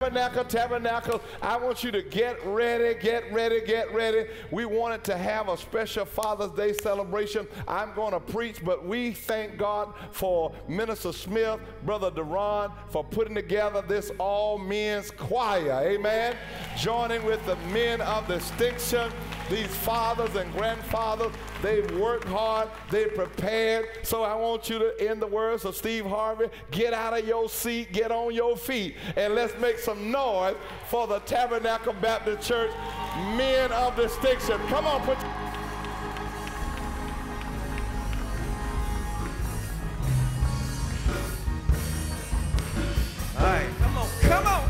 Tabernacle, I want you to get ready, get ready, get ready. We wanted to have a special Father's Day celebration. I'm going to preach, but we thank God for Minister Smith, Brother Duran, for putting together this all-men's choir, amen? Joining with the men of distinction, these fathers and grandfathers. They've worked hard, they've prepared. So I want you to, in the words of Steve Harvey, get out of your seat, get on your feet, and let's make some noise for the Tabernacle Baptist Church men of distinction. Come on, put all right, come on, come on.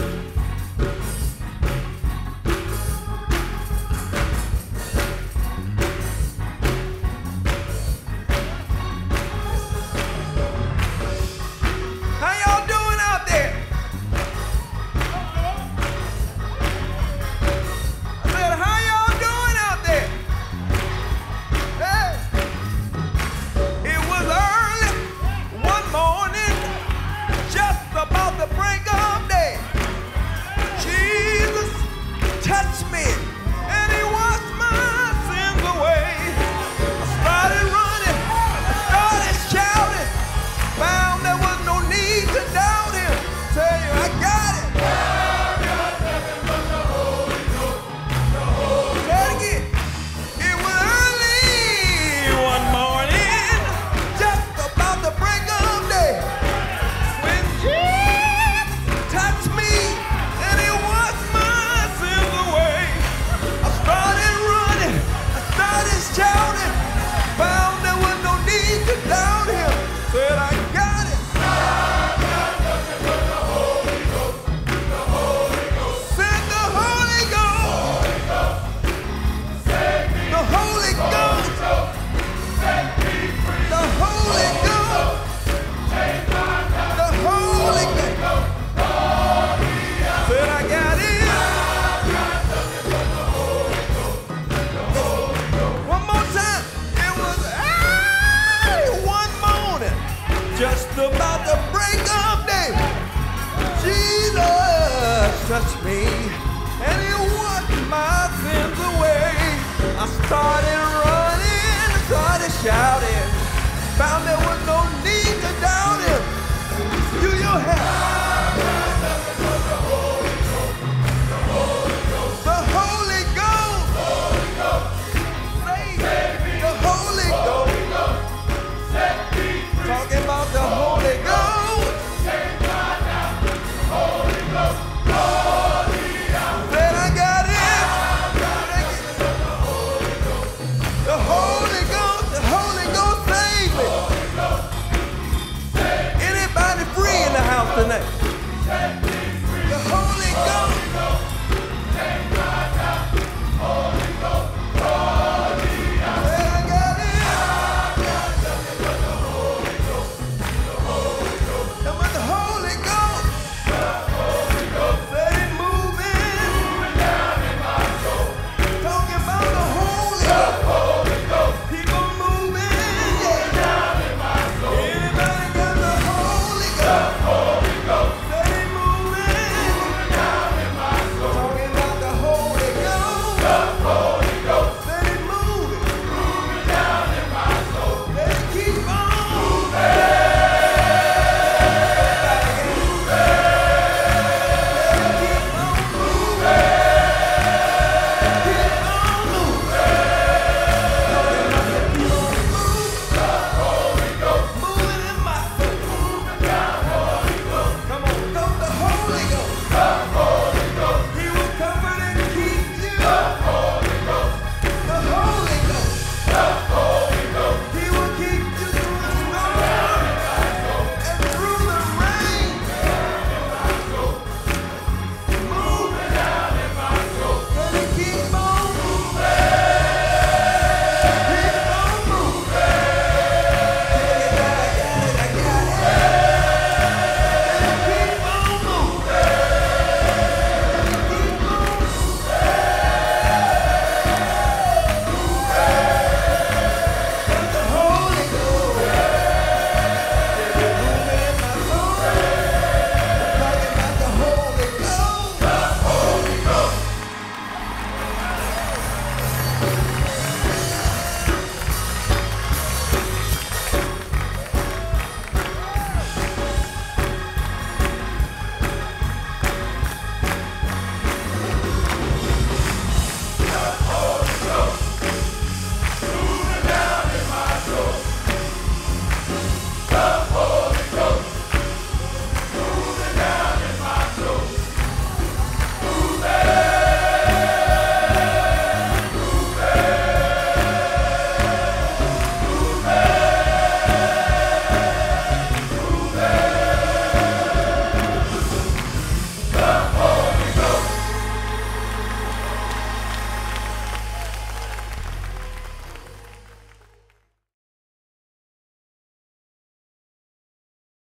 Touched me, and He washed my sins away. I started running, started shouting, found there was no need to doubt Him. Do your hand.